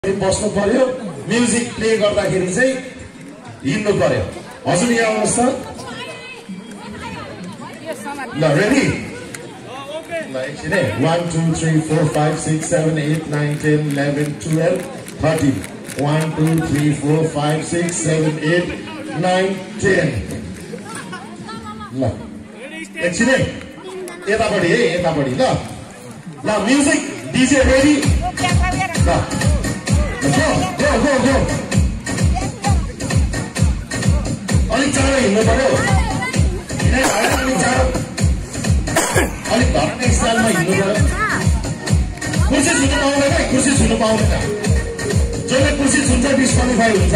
बस्नु पर्यो music play गर्दाखेरि चाहिँ हिँड्नु पर्यो हजुर यहाँ आउनुहोस् त ल रेडी ल एकछिन है 1 2 3 4 5 6 7 8 9 10 11 12 13 1 2 3 4 5 6 7 8 9 10 ल एकछिन है यतापट्टि है यतापट्टि ल ल म्युजिक डीजे रेडी ल Go. अलिक चाँडो हिँड्नु पर्यो अलिक धर्ने स्टाइलमा हिँड्नु पर्यो कुर्सी छुनु पाउँदैन कुर्सी छुनु पाउँदैन जसले कुर्सी छुन्छ डिस्क्वालिफाई हुन्छ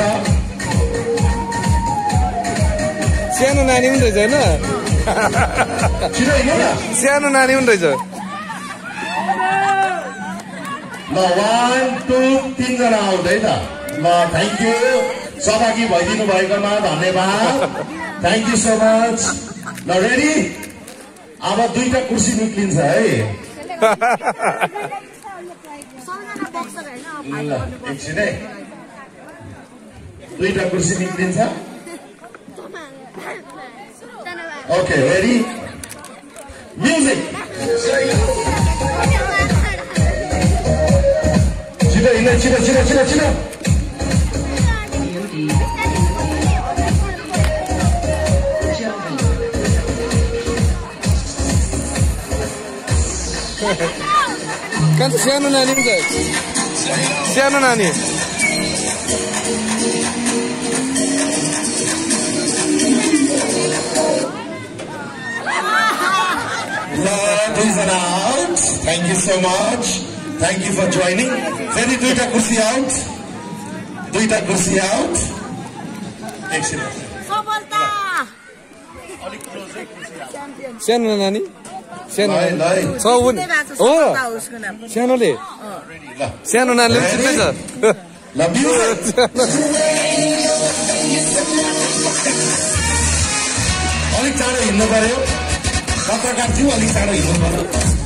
सानो नानी पनि रहेछ होइन छिटो हिँड्नु न सानो नानी पनि रहेछ ल 1 2 3 जना आउँदै त ल थ्याङ्क यू सहभागी भइदिनु भएकोमा धन्यवाद थ्याङ्क यू सो मच ल रेडी अब दुईटा कुर्सी निक्लिन्छ है ल एकछिन है दुईटा कुर्सी निक्लिन्छ ओके रेडी म्युजिक छिटो kan सानो नानी पनि छ सानो नानी Please announce. Thank you so much. Thank you for joining. Very duita kursi out. Duita kursi out. Excellent. Sobolta. सानो नानी सानो lai. साउन हो सानोले सानो नानीले पनि चिन्दैछ ल म्युजिक अलिक चाँडो हिँड्नु पर्यो पत्रकार थियो अलिक चाँडो हिँड्नु पर्यो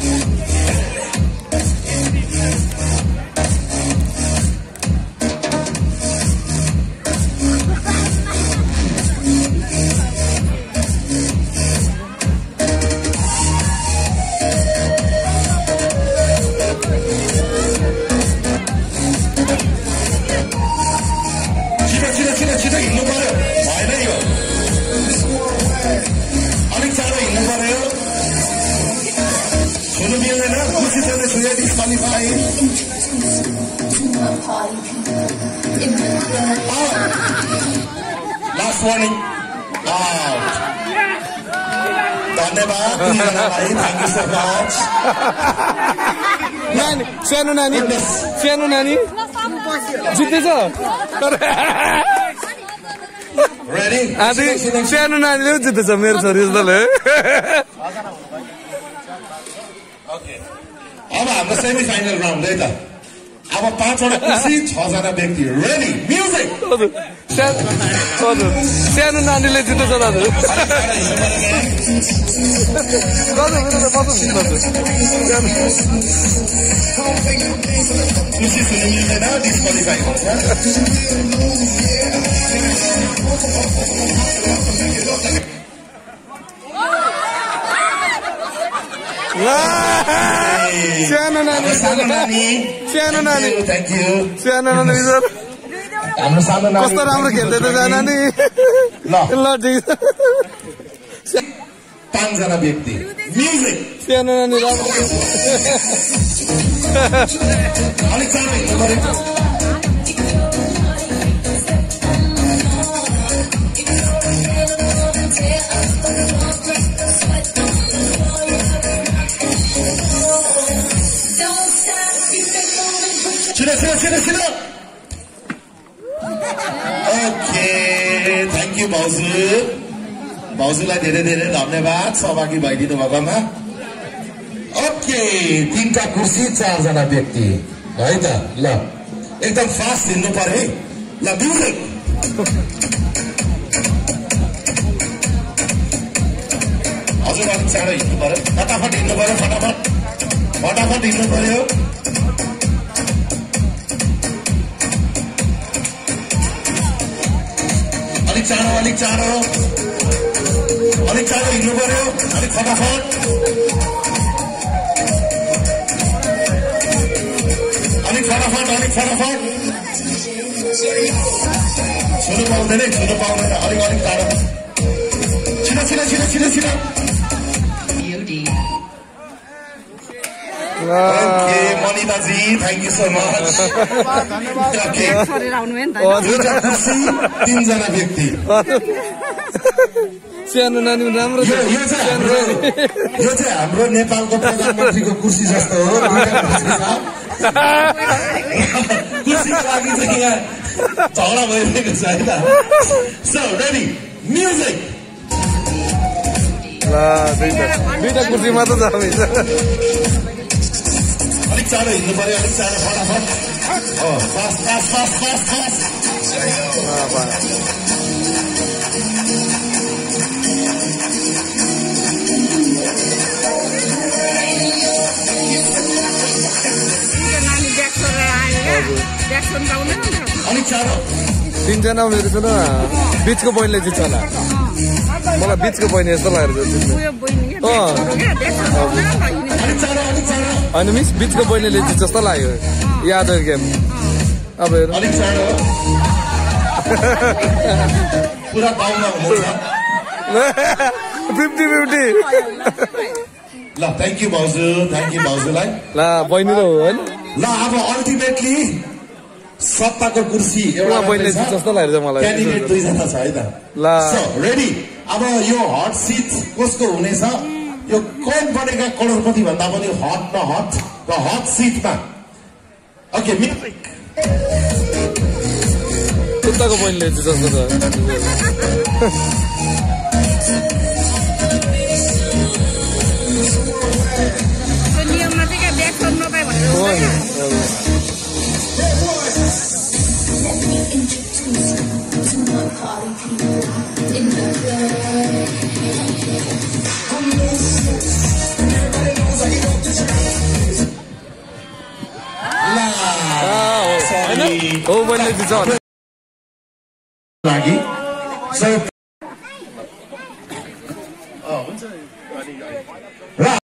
छिटो हिँड्नु पर्यो भएन यो अलिक चाँडो हिँड्नु पर्यो छुनु मिल्दैन खुसी छैन छुने डिस्क्वालिफाई लास्ट वार्निङ आउट धन्यवाद थ्याङ्क यू सो मच नानी सानो नानी जित्दैछ रेडी आधी सानो नानीले पनि जित्दैछ मेरो छोरी जस्तोले ओके अब हाम्रो सेमी फाइनल राउन्ड है त अब 5 वटा कुर्सी 6 जना व्यक्ति रेडी म्युजिक हजुर सानो नानीले जित्दैछ दाजु कुर्सी सुन्नु मिल्दैन डिस्क्वालिफाई हुन्छ सानो नानी थ्याङ्क यू सानो नानी हाम्रो सानो नानी कस्तो राम्रो खेल्दै त नानी ल ठिक छ 5 जना व्यक्ति म्युजिक सानो नानी राम्रो अलिक चाँडो हिँड्नु पर्यो छिटो ओके थ्याङ्क यू भाउजूलाई धेरै धेरै धन्यवाद सहभागी भइदिनु भएकोमा ओके 3टा कुर्सी 4 जना व्यक्ति है त ल एकदम फास्ट हिँड्नु पर्यो है ल म्युजिक हजुर अलिक चाँडो हिँड्नु पर्यो फटाफट हिँड्नु पर्यो फटाफट हिँड्नु पर्यो चाँडो हिँड्नु पर्यो अलिक फटाफट छुनु पाउँदैन अलिक टाढो छिटो Okay, Monitaji, thank you so much. Okay. तीनजना व्यक्ति सानो नानी राम्रो यो चाहिँ हाम्रो नेपालको प्रधानमन्त्रीको कुर्सी जस्तो हो कुर्सीको लागि चाहिँ यहाँ झगडा भइरहेको छ है त सो रेडी म्युजिक दुईटा कुर्सी मात्र जाँदैछ अलिक चाँडो हिँड्नु पर्यो अलिक चाँडो फटाफट फास्ट अलिक चाँडो तीनजना मेरो सुन बिचको बहिनीले जित्छ होला मलाई बिचको बहिनी जस्तो लागेको होइन मिस बिचको बहिनीले जित्छ जस्तो लाग्यो याद गेम अब हेर्नु अलिक चाँडो पुरा पाउन हुँदैछ 50-50 ल थ्याङ्क यू भाउजूलाई ल बहिनी र हो होइन ल अब अल्टिमेटली सत्ताको कुर्सी एउटा बहिनीले जित्छ जस्तो लाग्यो मलाई क्यान्डिडेट दुईजना छ है त ल रेडी अब यो हट सिट कसको हुनेछ यो कौन बनेका करोडपति भन्दा पनि हट न हट र हट सिटमा ओके म्युजिक कुत्ताको बहिनीले जित्छ जस्तो छ नियममा चाहिँ क्या ब्याक गर्नु नपाए भनेर हो बहिनीले जित्छ लागि सो